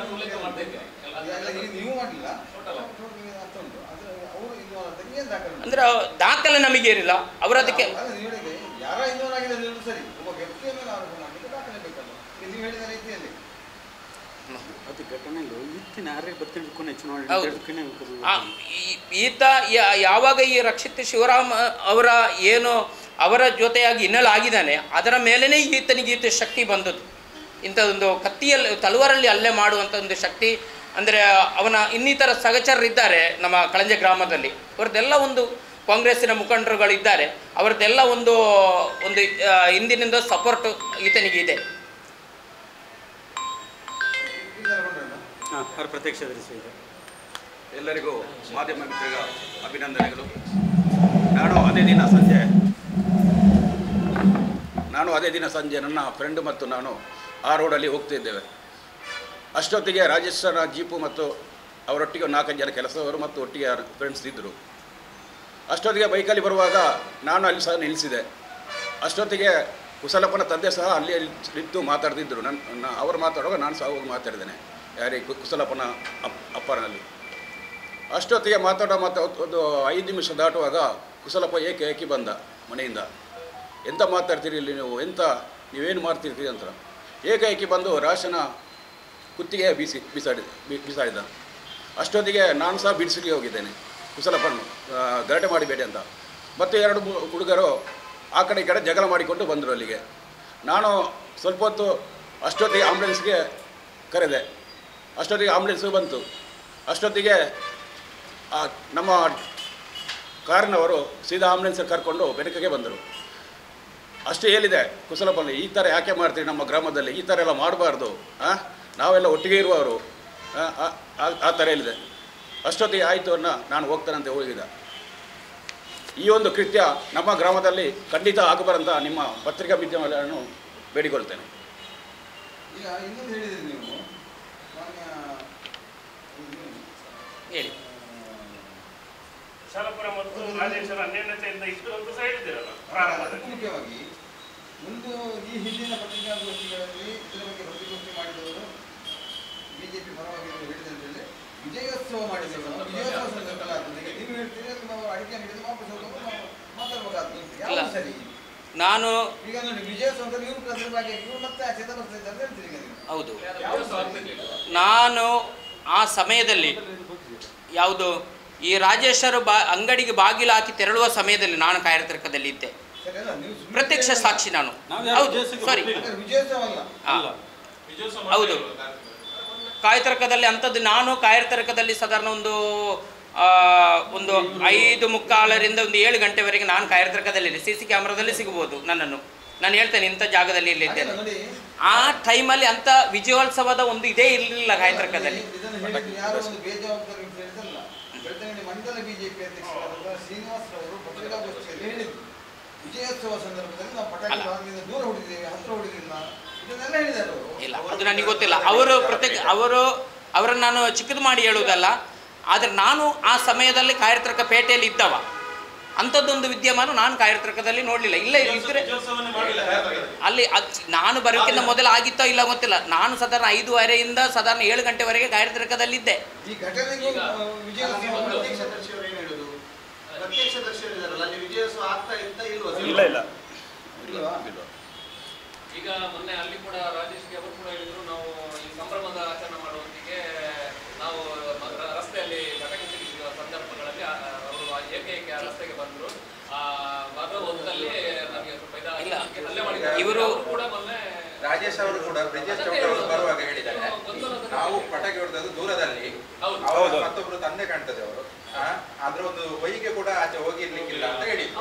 ಅಂದ್ರೆ ದಾಖಲೆ ನಮಗೇನಿಲ್ಲ. ಅವರು ಅದಕ್ಕೆ ಯಾರ ಸರಿ ಒಬ್ಬ ವ್ಯಕ್ತಿಯ ಮೇಲೆ ಆರೋಪ ಮಾಡಲಿಕ್ಕೆ ದಾಖಲೆ ಬೇಕಲ್ಲ. ನೀವು ಹೇಳಿದ ರೀತಿಯಲ್ಲಿ ಈತ ಯಾವಾಗ ಈ ರಕ್ಷಿತ್ ಶಿವರಾಮ್ ಅವರ ಜೊತೆಯಾಗಿ ಇನ್ನಲಾಗಿದ್ದಾನೆ, ಅದರ ಮೇಲೇ ಈತನಿಗೆ ಶಕ್ತಿ ಬಂದದ್ದು. ಇಂಥದ್ದೊಂದು ಕತ್ತಿಯಲ್ಲಿ ತಲವಾರಲ್ಲಿ ಹಲ್ಲೆ ಮಾಡುವಂಥ ಒಂದು ಶಕ್ತಿ. ಅಂದರೆ ಅವನ ಇನ್ನಿತರ ಸಹಚರರಿದ್ದಾರೆ ನಮ್ಮ ಕಳಂಜ ಗ್ರಾಮದಲ್ಲಿ, ಅವ್ರದ್ದೆಲ್ಲ ಒಂದು ಕಾಂಗ್ರೆಸ್ಸಿನ ಮುಖಂಡರುಗಳಿದ್ದಾರೆ, ಅವರದ್ದೆಲ್ಲ ಒಂದು ಹಿಂದಿನಿಂದ ಸಪೋರ್ಟ್ ಈತನಿಗೆ ಇದೆ. ಎಲ್ಲರಿಗೂ ಮಾಧ್ಯಮ ಮಿತ್ರರಿಗೆ ಅಭಿನಂದನೆಗಳು. ನಾನು ಅದೇ ದಿನ ಸಂಜೆ ನನ್ನ ಫ್ರೆಂಡ್ ಮತ್ತು ನಾನು ಆ ರೋಡಲ್ಲಿ ಹೋಗ್ತಿದ್ದೇವೆ. ಅಷ್ಟೊತ್ತಿಗೆ ರಾಜೇಶ್ವರ ಜೀಪು ಮತ್ತು ಅವರೊಟ್ಟಿಗೆ 4-5 ಜನ ಕೆಲಸದವರು ಮತ್ತು ಒಟ್ಟಿಗೆ ಫ್ರೆಂಡ್ಸ್ ಇದ್ದರು. ಅಷ್ಟೊತ್ತಿಗೆ ಬೈಕಲ್ಲಿ ಬರುವಾಗ ನಾನು ಅಲ್ಲಿ ಸಹ ನಿಲ್ಲಿಸಿದೆ. ಅಷ್ಟೊತ್ತಿಗೆ ಕುಶಲಪ್ಪನ ತಂದೆ ಸಹ ಅಲ್ಲಿ ನಿಂತು ಮಾತಾಡ್ತಿದ್ದರು. ಅವರು ಮಾತಾಡುವಾಗ ನಾನು ಸಹ ಹೋಗಿ ಮಾತಾಡಿದ್ದೇನೆ, ಯಾರಿಗೆ ಕುಶಲಪ್ಪನ ಅಪ್ಪನಲ್ಲಿ. ಅಷ್ಟೊತ್ತಿಗೆ ಮಾತಾಡೋ ಒಂದು 5 ನಿಮಿಷ ದಾಟುವಾಗ ಕುಶಲಪ್ಪ ಏಕೆ ಬಂದ ಮನೆಯಿಂದ. ಎಂತ ಮಾತಾಡ್ತೀರಿ ಇಲ್ಲಿ ನೀವು, ನೀವೇನು ಮಾಡ್ತಿರ್ತೀರಿ ಅಂತ ಏಕಾಏಕಿ ಬಂದು ರಾಶನ ಕುತ್ತಿಗೆ ಬಿಸಾಡಿದ. ಅಷ್ಟೊತ್ತಿಗೆ ನಾನು ಸಹ ಬಿಡಿಸಲಿಕ್ಕೆ ಹೋಗಿದ್ದೇನೆ ಕುಶಲಪ್ಪನ್ನು ಗಲಾಟೆ ಮಾಡಿಬೇಡಿ ಅಂತ. ಮತ್ತು 2 ಹುಡುಗರು ಆ ಕಡೆ ಈ ಕಡೆ ಜಗಳ ಮಾಡಿಕೊಂಡು ಬಂದರು ಅಲ್ಲಿಗೆ. ನಾನು ಸ್ವಲ್ಪ ಹೊತ್ತು ಅಷ್ಟೊತ್ತಿಗೆ ಆಂಬುಲೆನ್ಸ್ಗೆ ಕರೆದೆ. ಅಷ್ಟೊತ್ತಿಗೆ ಆಂಬುಲೆನ್ಸು ಬಂತು. ಅಷ್ಟೊತ್ತಿಗೆ ನಮ್ಮ ಕಾರಿನವರು ಸೀದಾ ಆಂಬುಲೆನ್ಸ್ ಕರ್ಕೊಂಡು ಬೆನಕಕ್ಕೆ ಬಂದರು. ಅಷ್ಟು ಹೇಳಿದೆ ಕುಶಲಪ್ಪಲ್ಲಿ, ಈ ಥರ ಯಾಕೆ ಮಾಡ್ತೀರಿ, ನಮ್ಮ ಗ್ರಾಮದಲ್ಲಿ ಈ ಥರ ಎಲ್ಲ ಮಾಡಬಾರ್ದು, ನಾವೆಲ್ಲ ಒಟ್ಟಿಗೆ ಇರುವವರು, ಆ ಥರ ಹೇಳಿದೆ. ಅಷ್ಟೊತ್ತಿಗೆ ಆಯಿತು ನಾನು ಹೋಗ್ತಾನಂತೆ ಹೋಗಿದ್ದ. ಈ ಒಂದು ಕೃತ್ಯ ನಮ್ಮ ಗ್ರಾಮದಲ್ಲಿ ಖಂಡಿತ ಆಗಬಾರಂತ ನಿಮ್ಮ ಪತ್ರಿಕಾ ಮಾಧ್ಯಮಗಳನ್ನು ಬೇಡಿಕೊಳ್ತೇನೆ. ಈಗ ಇನ್ನೊಂದು ಹೇಳಿದ್ರಿ ನೀವು, ಹೇಳಿ. ಶಾಲಪುರ ಮತ್ತು ರಾಜೇಶ್ವರ ಅನ್ಯೋನ್ಯತೆಯಿಂದ ಇಷ್ಟು ಅಂತ ಸಹ ಹೇಳಿದ್ದೀರಲ್ಲ ಪ್ರಾರಂಭದಲ್ಲಿ. ಮುಖ್ಯವಾಗಿ ಒಂದು ಈ ಹಿಂದಿನ ಪತ್ರಿಕಾಗೋಷ್ಠಿಗಳಲ್ಲಿ ಇದರ ಬಗ್ಗೆ ಪತ್ರಿಕಾಗೋಷ್ಠಿ ಮಾಡಿದವರು ಬಿಜೆಪಿ ಪರವಾಗಿ ಹೇಳಿದಂತೆ ವಿಜಯೋತ್ಸವ ಮಾಡಿದವರು, ವಿಜಯೋತ್ಸವ ಸಂದರ್ಭದಲ್ಲಿ ಆಗ್ತದೆ. ನೀವು ಹೇಳ್ತೀರಿ ನಾವು ಅಡಿಕೆ ಹಿಡಿದು ವಾಪಸ್ ಮಾತಾಡ್ಬೇಕಾಗ್ತದೆ. ಯಾವ ಸರಿ? ನಾನು ಈಗ ನೋಡಿ ವಿಜಯೋತ್ಸವದಲ್ಲಿ ಇವರು ಪ್ರತಿಭಾಗಿ ಇವರು ಮತ್ತೆ ಆಚೆ ಬರ್ತಾ ಇದ್ದಾರೆ ಹೇಳ್ತೀರಿ. ಹೌದು, ನಾನು ಆ ಸಮಯದಲ್ಲಿ ಯಾವುದು ಈ ರಾಜೇಶ್ವರ ಅಂಗಡಿಗೆ ಬಾಗಿಲು ಹಾಕಿ ತೆರಳುವ ಸಮಯದಲ್ಲಿ ನಾನು ಕಾಯತರ್ಕದಲ್ಲಿ ಇದ್ದೆ. ಪ್ರತ್ಯಕ್ಷ ಸಾಕ್ಷಿ ನಾನು. ಹೌದು, ಸಾರಿ, ಹೌದು, ಕಾಯತರ್ಕದಲ್ಲಿ ಅಂಥದ್ದು. ನಾನು ಕಾಯತರ್ಕದಲ್ಲಿ ಸಾಧಾರಣ ಒಂದು 5:45ರಿಂದ 7 ಗಂಟೆವರೆಗೆ ನಾನು ಕಾಯತರ್ಕದಲ್ಲಿ CC ಕ್ಯಾಮ್ರಾದಲ್ಲಿ ಸಿಗಬಹುದು ನನ್ನನ್ನು. ನಾನು ಹೇಳ್ತೇನೆ ಇಂಥ ಜಾಗದಲ್ಲಿ ಇಲ್ಲಿದ್ದೇನೆ. ಆ ಟೈಮಲ್ಲಿ ಅಂಥ ವಿಜಯೋತ್ಸವದ ಒಂದು ಇದೇ ಇರಲಿಲ್ಲ ಕಾಯತರ್ಕದಲ್ಲಿ. ಮಂಡಲ ಬಿಜೆಪಿ ಅಧ್ಯಕ್ಷರಾದ ಶ್ರೀನಿವಾಸ್ ಅವರು ಪತ್ರಿಕಾಗೋಷ್ಠಿಯಲ್ಲಿ ಹೇಳಿದ್ರು, ವಿಜಯೋತ್ಸವ ಸಂದರ್ಭದಲ್ಲಿ ನಾವು ಪಟಾಕಿ ಭಾಗದಿಂದ ದೂರ ಹೊಡಿದ್ದೇವೆ, ಹತ್ರ ಹೊಡಿದಿಲ್ಲ, ಇದನ್ನೆಲ್ಲ ಹೇಳಿದ್ದಾರೆ ಅವರು. ಇಲ್ಲ, ಅದು ನನಗೆ ಗೊತ್ತಿಲ್ಲ. ಅವರನ್ನು ನಾನು ಚಿಕ್ಕದು ಮಾಡಿ ಹೇಳುವುದಲ್ಲ. ಆದರೆ ನಾನು ಆ ಸಮಯದಲ್ಲಿ ಕಾಯತರ್ಕ ಪೇಟೆಯಲ್ಲಿ ಇದ್ದವ. ಅಂಥದ್ದೊಂದು ವಿದ್ಯಮಾನ ನಾನು ಕಾಯತರ್ಕದಲ್ಲಿ ನೋಡಲಿಲ್ಲ. ಇಲ್ಲ ಇದ್ರೆ ಅಲ್ಲಿ ನಾನು ಬರೋಕ್ಕಿಂತ ಮೊದಲು ಆಗಿತ್ತೋ ಇಲ್ಲ ಗೊತ್ತಿಲ್ಲ. ನಾನು ಸಾಧಾರಣ 5:30ರಿಂದ ಸಾಧಾರಣ 7 ಗಂಟೆವರೆಗೆ ಕಾಯತರ್ಕದಲ್ಲಿದ್ದೆ. ಈಗ ಮೊನ್ನೆ ಅಲ್ಲಿ ಕೂಡ ರಾಜೇಶ್ಗೆ ಅವರು ಕೂಡ ಹೇಳಿದ್ರು, ನಾವು ಈ ಸಂಭ್ರಮದ ಆಚರಣೆ ಮಾಡುವಂತಿಗೆ ನಾವು ರಸ್ತೆಯಲ್ಲಿ ಪಟಾಕಿ ಸಿಡಿಸುವ ಸಂದರ್ಭಗಳಲ್ಲಿ ಅವರು ಏಕೈಕ ರಸ್ತೆಗೆ ಬಂದರು. ಬರೋ ಹೊತ್ತಲ್ಲಿ ನಮಗೆ ಸ್ವಲ್ಪ ಇವರು ಕೂಡ ಮೊನ್ನೆ ರಾಜೇಶ್ ಅವರು ಕೂಡ ಬ್ರಿಜೇಶ್ ಚೌಟ ಅವರು ಬರುವಾಗ ಹೇಳಿದ್ದಾರೆ, ನಾವು ಪಟಾಕಿ ಹೊಡೆದದ್ದು ದೂರದಲ್ಲಿ, ಮತ್ತೊಬ್ರು ತಂದೆ ಕಾಣ್ತದೆ ಅವರು, ಅದ್ರ ಒಂದು ಹೊಯ್ಗೆ ಕೂಡ ಆಚೆ ಹೋಗಿರ್ಲಿಕ್ಕಿಲ್ಲ ಅಂತ ಹೇಳಿದ್ರು.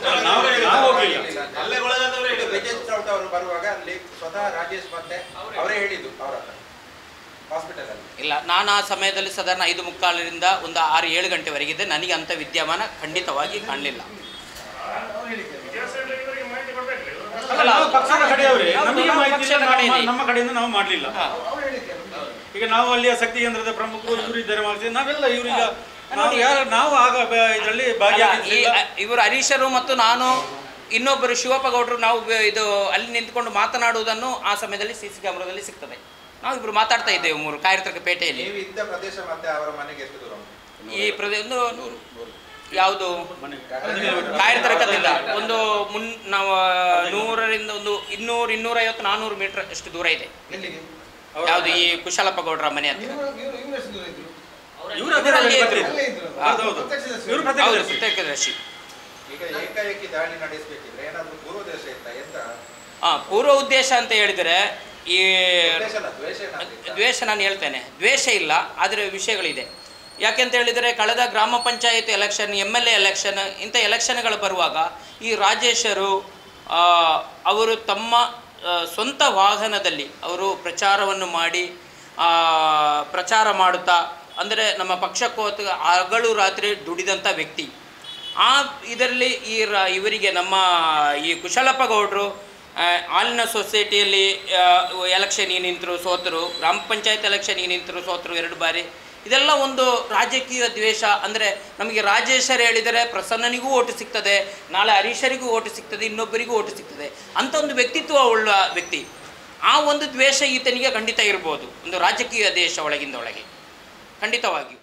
ಬ್ರಿಜೇಶ್ ಚೌಟ ಅವರು ಬರುವಾಗ ಅಲ್ಲಿ ಸ್ವತಃ ರಾಜೇಶ್ ಮತ್ತೆ ಅವರೇ ಹೇಳಿದ್ದು ಅವರ ಹಾಸ್ಪಿಟಲ್ ಅಲ್ಲಿ. ಇಲ್ಲ, ನಾನು ಆ ಸಮಯದಲ್ಲಿ ಸಾಧಾರಣ 5:45ರಿಂದ ಒಂದು 6-7 ಗಂಟೆವರೆಗಿದ್ದೆ. ನನಗೆ ಅಂಥ ವಿದ್ಯಮಾನ ಖಂಡಿತವಾಗಿ ಕಾಣಲಿಲ್ಲ. ನಾವು ಪಕ್ಷದ ಕಡೆಯವರೇ, ನಮಗೆ ನಾವು ಮಾಹಿತಿ ಇಲ್ಲ, ಪಕ್ಷದ ಕಡೆಯೇ. ನಮ್ಮ ಕಡೆಯಿಂದ ನಾವು ಮಾಡಲಿಲ್ಲ. ಅವ್ರು ಹೇಳಿಕೆ ಈಗ ನಾವು ಅಲ್ಲಿಯ ಶಕ್ತಿ ಕೇಂದ್ರದ ಪ್ರಮುಖರು ಇವರು ಇದ್ದಾರೆ ಮಾಡ್ತೀವಿ, ನಾವೆಲ್ಲ ಇವರೀಗ ನಾವು ಆಗ ಇದರಲ್ಲಿ ಭಾಗಿಯಾಗಿಲ್ಲ. ಇವರು ಹರೀಶರು ಮತ್ತು ನಾನು ಇನ್ನೊಬ್ಬರು ಶಿವಪ್ಪ ಗೌಡರು ನಾವು ಇದು ಅಲ್ಲಿ ನಿಂತ್ಕೊಂಡು ಮಾತನಾಡುವುದನ್ನು ಆ ಸಮಯದಲ್ಲಿ CC ಕ್ಯಾಮ್ರಾದಲ್ಲಿ ಸಿಗ್ತದೆ. ನಾವು ಇಬ್ಬರು ಮಾತಾಡ್ತಾ ಇದ್ದೇವೆ ಮೂರು ಕಾಯರ್ತಕ ಪೇಟೆಯಲ್ಲಿ. ನೀವು ಇದ್ದ ಪ್ರದೇಶ ಮತ್ತೆ ಅವರ ಮನೆಗೆ ಎಷ್ಟು ದೂರ ಉಂಟು? ಈ ಪ್ರದೇಶ ಯಾವುದು ಕಾಯರ್ತಕದಿಂದ ಒಂದು ನಾವು 100ರಿಂದ ಒಂದು 200, 250, 400 ಮೀಟರ್ ಅಷ್ಟು ದೂರ ಇದೆ. ಎಲ್ಲಿಗೆ? ಯಾವುದು ಈ ಕುಶಲಪ್ಪ ಗೌಡರ ಮನೆ ಹತ್ರ. ಇವ್ರು ಎಷ್ಟು ದೂರ ಇದ್ರು? ಇವರು ಅದರಲ್ಲಿ ಇದ್ರು. ಅಲ್ಲೇ ಇದ್ರು. ಹೌದೌದು. ಇವರು ಹೌದು, ಪ್ರತ್ಯಕ್ಷದರ್ಶಿ. ಪ್ರತ್ಯಕ್ಷದರ್ಶಿ. ಈಗ ಏಕಾಏಕಿ ದಾಳಿ ನಡೆಸಬೇಕಿದ್ರೆ ಏನಾದ್ರು ಪೂರ್ವದೇಶ ಇತ್ತ ಎಂತ? ಪೂರ್ವ ಉದ್ದೇಶ ಅಂತ ಹೇಳಿದರೆ ಈ ಉದ್ದೇಶ ಅಲ್ಲ, ದ್ವೇಷ ಏನಾದ್ರು? ದ್ವೇಷ ನಾನು ಹೇಳ್ತೇನೆ, ದ್ವೇಷ ಇಲ್ಲ, ಆದರೆ ವಿಷಯಗಳಿದೆ. ಯಾಕೆಂತ ಹೇಳಿದರೆ ಕಳೆದ ಗ್ರಾಮ ಪಂಚಾಯತ್ ಎಲೆಕ್ಷನ್, MLA ಎಲೆಕ್ಷನ್, ಇಂಥ ಎಲೆಕ್ಷನ್ಗಳು ಬರುವಾಗ ಈ ರಾಜೇಶರು ಅವರು ತಮ್ಮ ಸ್ವಂತ ವಾಹನದಲ್ಲಿ ಅವರು ಪ್ರಚಾರವನ್ನು ಮಾಡಿ ಪ್ರಚಾರ ಮಾಡುತ್ತಾ, ಅಂದರೆ ನಮ್ಮ ಪಕ್ಷಕ್ಕೋತ ಹಗಲು ರಾತ್ರಿ ದುಡಿದಂಥ ವ್ಯಕ್ತಿ. ಇದರಲ್ಲಿ ಇವರಿಗೆ ನಮ್ಮ ಈ ಕುಶಲಪ್ಪ ಗೌಡರು ಹಾಲಿನ ಸೊಸೈಟಿಯಲ್ಲಿ ಎಲೆಕ್ಷನ್ಗೆ ನಿಂತರು, ಸೋತರು. ಗ್ರಾಮ ಪಂಚಾಯತ್ ಎಲೆಕ್ಷನ್ಗೆ ನಿಂತರು, ಸೋತರು 2 ಬಾರಿ. ಇದೆಲ್ಲ ಒಂದು ರಾಜಕೀಯ ದ್ವೇಷ. ಅಂದರೆ ನಮಗೆ ರಾಜೇಶರು ಹೇಳಿದರೆ ಪ್ರಸನ್ನನಿಗೂ ಓಟು ಸಿಗ್ತದೆ, ನಾಳೆ ಹರೀಶರಿಗೂ ಓಟು ಸಿಗ್ತದೆ, ಇನ್ನೊಬ್ಬರಿಗೂ ಓಟು ಸಿಗ್ತದೆ ಅಂತ ಒಂದು ವ್ಯಕ್ತಿತ್ವ ಉಳ್ಳ ವ್ಯಕ್ತಿ. ಆ ಒಂದು ದ್ವೇಷ ಈತನಿಗೆ ಖಂಡಿತ ಇರ್ಬೋದು, ಒಂದು ರಾಜಕೀಯ ದೇಶ ಒಳಗಿಂದ ಒಳಗೆ ಖಂಡಿತವಾಗಿಯೂ.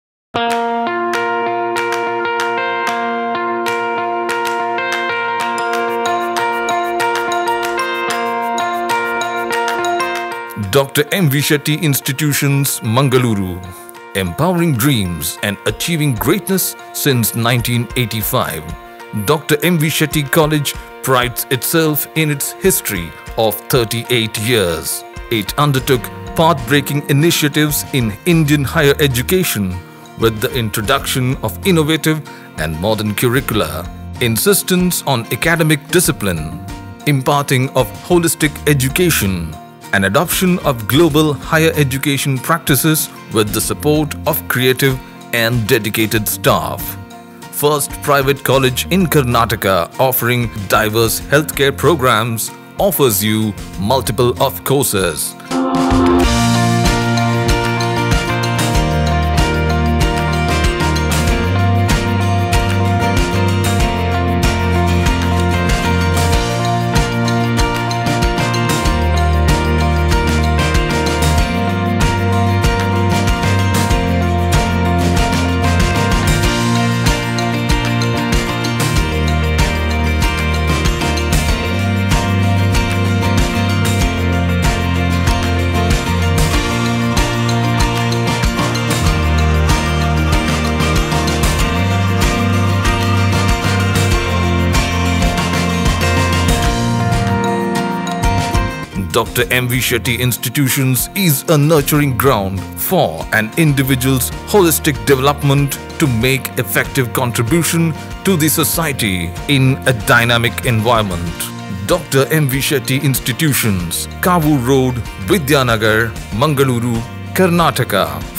Dr. M. V. Shetty Institutions, Mangaluru. Empowering dreams and achieving greatness since 1985. Dr. M. V. Shetty College prides itself in its history of 38 years. It undertook path-breaking initiatives in Indian higher education with the introduction of innovative and modern curricula, insistence on academic discipline, imparting of holistic education, and adoption of global higher education practices with the support of creative and dedicated staff. First private college in Karnataka offering diverse healthcare programs, offers you multiple of courses. Dr. M. V. Shetty Institutions is a nurturing ground for an individual's holistic development to make effective contribution to the society in a dynamic environment. Dr. M. V. Shetty Institutions, Kavur Road, Vidyanagar, Mangaluru, Karnataka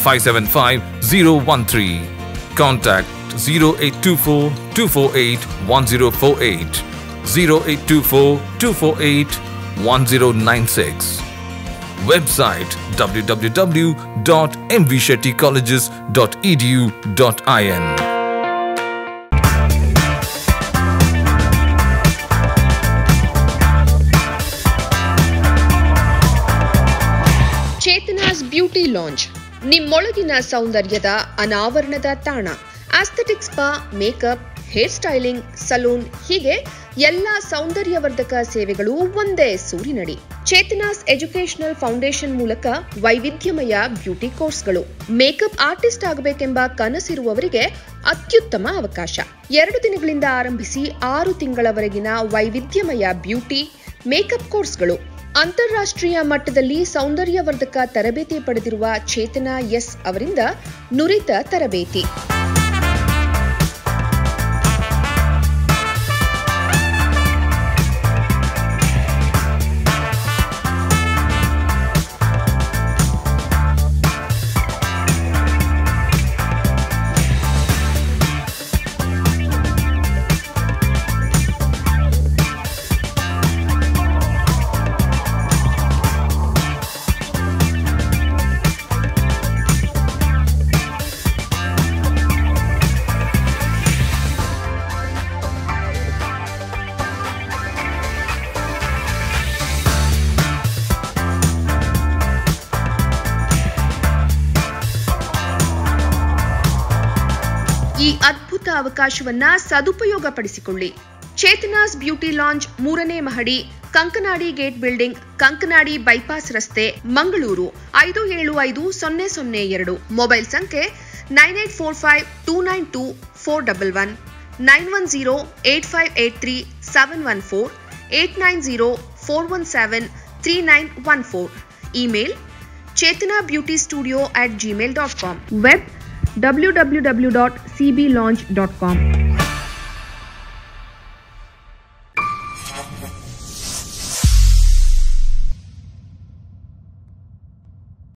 575013. Contact 0824 248 1048, 0824 248 1096. Website www.mvshettycolleges.edu.in. Chetana's beauty lounge, ನಿಮ್ಮೊಳಗಿನ ಸೌಂದರ್ಯದ ಅನಾವರಣದ ತಾಣ. Aesthetic spa, makeup, hair styling, salon, ಹೀಗೆ ಎಲ್ಲ ಸೌಂದರ್ಯವರ್ಧಕ ಸೇವೆಗಳು ಒಂದೇ ಸೂರಿನಡಿ. ಚೇತನಾಸ್ ಎಜುಕೇಶನಲ್ ಫೌಂಡೇಶನ್ ಮೂಲಕ ವೈವಿಧ್ಯಮಯ ಬ್ಯೂಟಿ ಕೋರ್ಸ್ಗಳು. ಮೇಕಪ್ ಆರ್ಟಿಸ್ಟ್ ಆಗಬೇಕೆಂಬ ಕನಸಿರುವವರಿಗೆ ಅತ್ಯುತ್ತಮ ಅವಕಾಶ. 2 ದಿನಗಳಿಂದ ಆರಂಭಿಸಿ 6 ತಿಂಗಳವರೆಗಿನ ವೈವಿಧ್ಯಮಯ ಬ್ಯೂಟಿ ಮೇಕಪ್ ಕೋರ್ಸ್ಗಳು. ಅಂತಾರಾಷ್ಟ್ರೀಯ ಮಟ್ಟದಲ್ಲಿ ಸೌಂದರ್ಯವರ್ಧಕ ತರಬೇತಿ ಪಡೆದಿರುವ ಚೇತನಾ ಎಸ್ ಅವರಿಂದ ನುರಿತ ತರಬೇತಿ. ಈ ಅದ್ಭುತ ಅವಕಾಶವನ್ನ ಸದುಪಯೋಗಪಡಿಸಿಕೊಳ್ಳಿ. ಚೇತನಾಸ್ ಬ್ಯೂಟಿ ಲಾಂಜ್ 3ನೇ ಮಹಡಿ, Kankanadi gate building, Kankanadi bypass ರಸ್ತೆ, ಮಂಗಳೂರು 575002. ಮೊಬೈಲ್ ಸಂಖ್ಯೆ 9845292411, 9108583714, 8904173914. Email chetanabeautystudio@gmail.com. Web www.cblaunch.com.